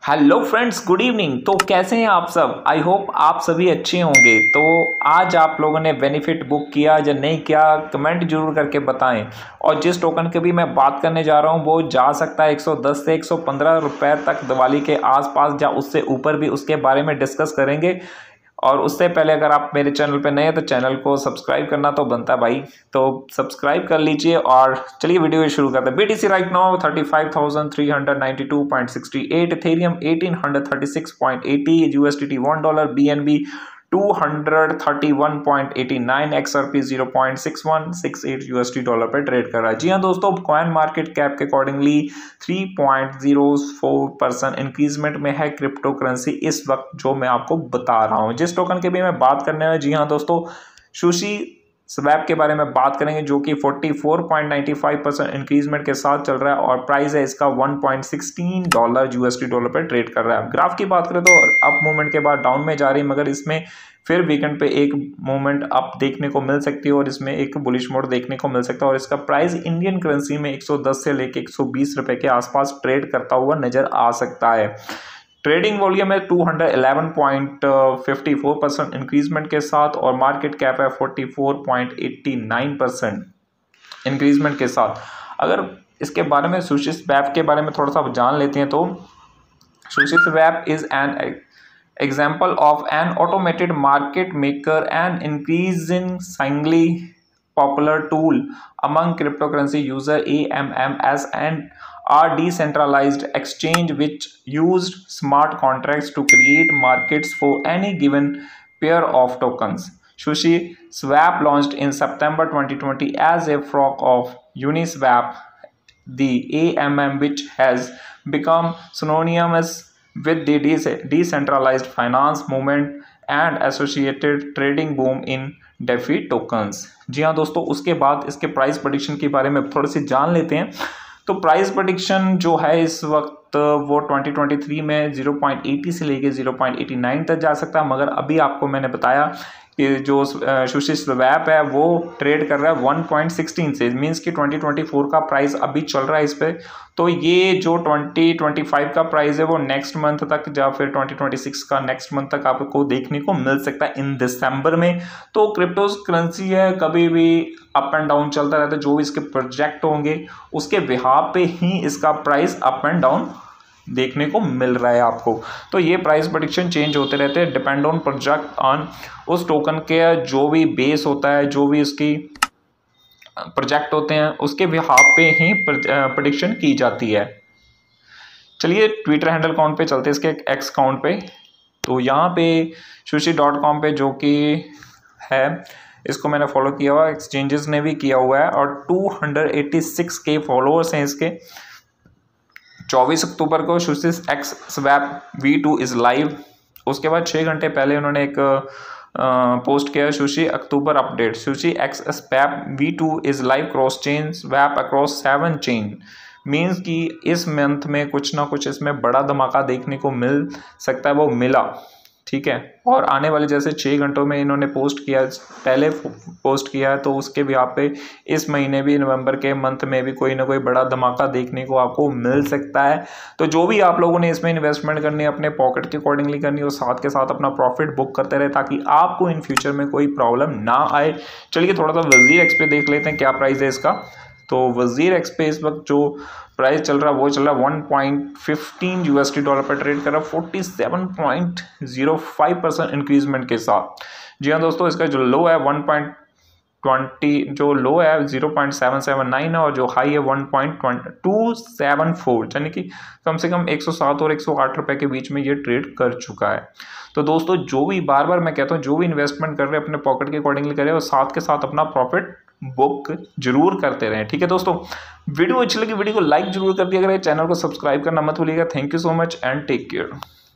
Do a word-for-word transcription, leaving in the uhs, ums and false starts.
Hello friends, good evening. तो कैसे हैं आप सब? आई होप आप सभी अच्छे होंगे। तो आज आप लोगों ने बेनिफिट बुक किया या नहीं किया, कमेंट जरूर करके बताएं। और जिस टोकन की भी मैं बात करने जा रहा हूं वो जा सकता है एक सौ दस से एक सौ पंद्रह रुपए तक दिवाली के आसपास या उससे ऊपर भी, उसके बारे में डिस्कस करेंगे। और उससे पहले अगर आप मेरे चैनल पे नए हैं तो चैनल को सब्सक्राइब करना तो बनता है भाई, तो सब्सक्राइब कर लीजिए। और चलिए वीडियो शुरू करते हैं। BTC right now thirty five thousand three hundred ninety two point sixty eight, Ethereum eighteen hundred thirty six point eighty, USDT one dollar, BNB two hundred thirty one point eighty nine, XRP zero point six one six eight USD dollar पर trade कर रहा है। जी हाँ दोस्तों, coin market cap के accordingly three point zero four percent increment में है क्रिप्टो करेंसी इस वक्त, जो मैं आपको बता रहा हूँ। जिस टोकन के भी मैं बात करने वाला, जी हाँ दोस्तों, सुशी स्वैप के बारे में बात करेंगे, जो कि forty four point ninety five percent increment के साथ चल रहा है और प्राइस है इसका one point sixteen dollar USD dollar पर ट्रेड कर रहा है। ग्राफ की बात करें तो अप मूवमेंट के बाद डाउन में जा रही है, मगर इसमें फिर वीकेंड पे एक मूवमेंट अप देखने को मिल सकती है और इसमें एक बुलिश मोड देखने को मिल सकता है। और इसका प्राइस इंडियन करेंसी में एक सौ दस से लेके एक सौ बीस रुपए के आसपास ट्रेड करता हुआ नजर आ सकता है। ट्रेडिंग वॉल्यूम है two hundred eleven point fifty four percent increment के साथ और मार्केट कैप है forty four point eighty nine percent increment के साथ। अगर इसके बारे में सुशी स्वैप के बारे में थोड़ा सा जान लेते हैं तो sushi swap is an example of an automated market maker and increasingly popular tool among cryptocurrency user A M M as an are decentralized exchange which used smart contracts to create markets for any given pair of tokens. Sushi Swap launched in September twenty twenty as a fork of Uniswap, the A M M, which has become synonymous with the decentralized finance movement and associated trading boom in DeFi tokens। जी हाँ दोस्तों, उसके बाद इसके price prediction के बारे में थोड़ी सी जान लेते हैं। तो प्राइस प्रेडिक्शन जो है इस वक्त वो ट्वेंटी ट्वेंटी थ्री में ज़ीरो पॉइंट एटी से लेके ज़ीरो पॉइंट एटी नाइन तक जा सकता है, मगर अभी आपको मैंने बताया कि जो सुशी स्वैप है वो ट्रेड कर रहा है वन पॉइंट सिक्सटीन से, मींस कि ट्वेंटी ट्वेंटी फोर का प्राइस अभी चल रहा है इस पे। तो ये जो ट्वेंटी ट्वेंटी फाइव का प्राइस है वो नेक्स्ट मंथ तक या फिर ट्वेंटी ट्वेंटी सिक्स का नेक्स्ट मंथ तक आपको देखने को मिल सकता है इन दिसंबर में। तो क्रिप्टो करेंसी है, कभी भी अप एंड डाउन चलता रहता है। जो भी इसके प्रोजेक्ट होंगे उसके बिहाफ पे ही इसका प्राइस अप एंड डाउन देखने को मिल रहा है आपको। तो ये प्राइस प्रेडिक्शन चेंज होते रहते हैं, डिपेंड ऑन प्रोजेक्ट ऑन उस टोकन के जो भी बेस होता है, जो भी उसकी प्रोजेक्ट होते हैं उसके बिहाफ पे ही प्रेडिक्शन की जाती है। चलिए ट्विटर हैंडल अकाउंट पे चलते हैं, इसके एक्स अकाउंट पे। तो यहाँ पे सुशी डॉट कॉम पे जो कि है, इसको मैंने फॉलो किया हुआ, एक्सचेंजेस ने भी किया हुआ है और टू हंड्रेड एटी सिक्स के फॉलोअर्स हैं इसके। चौबीस अक्टूबर को Sushi X swap V two is live. उसके बाद छः घंटे पहले उन्होंने एक पोस्ट किया, Sushi October update, Sushi X swap V two is live cross chain swap across seven chain. Means कि इस मंथ में कुछ ना कुछ इसमें बड़ा धमाका देखने को मिल सकता है, वो मिला, ठीक है। और आने वाले जैसे छः घंटों में इन्होंने पोस्ट किया, पहले पोस्ट किया है, तो उसके भी आप पे इस महीने भी नवंबर के मंथ में भी कोई ना कोई बड़ा धमाका देखने को आपको मिल सकता है। तो जो भी आप लोगों ने इसमें इन्वेस्टमेंट करनी है अपने पॉकेट के अकॉर्डिंगली करनी है और साथ के साथ अपना प्रॉफिट बुक करते रहे ताकि आपको इन फ्यूचर में कोई प्रॉब्लम ना आए। चलिए थोड़ा सा वजीर एक्स पे देख लेते हैं क्या प्राइस है इसका। तो वजीर एक्स पे इस वक्त जो प्राइस चल रहा है वो चल रहा है one point fifteen USD dollar पर ट्रेड कर रहा है forty seven point zero five percent increment के साथ। जी हाँ दोस्तों, इसका जो लो है वन पॉइंट ट्वेंटी, जो लो है zero point seven seven nine है और जो हाई है one point two seven four, यानी कि कम से कम एक सौ सात और एक सौ आठ रुपए के बीच में ये ट्रेड कर चुका है। तो दोस्तों जो भी, बार बार मैं कहता हूँ, जो भी इन्वेस्टमेंट कर रहे हैं अपने पॉकेट के अकॉर्डिंगली करें और साथ के साथ अपना प्रॉफिट बुक जरूर करते रहें, ठीक है दोस्तों। वीडियो अच्छी लगी वीडियो को लाइक जरूर कर दिया करें, चैनल को सब्सक्राइब करना मत भूलिएगा। Thank you so much and take care.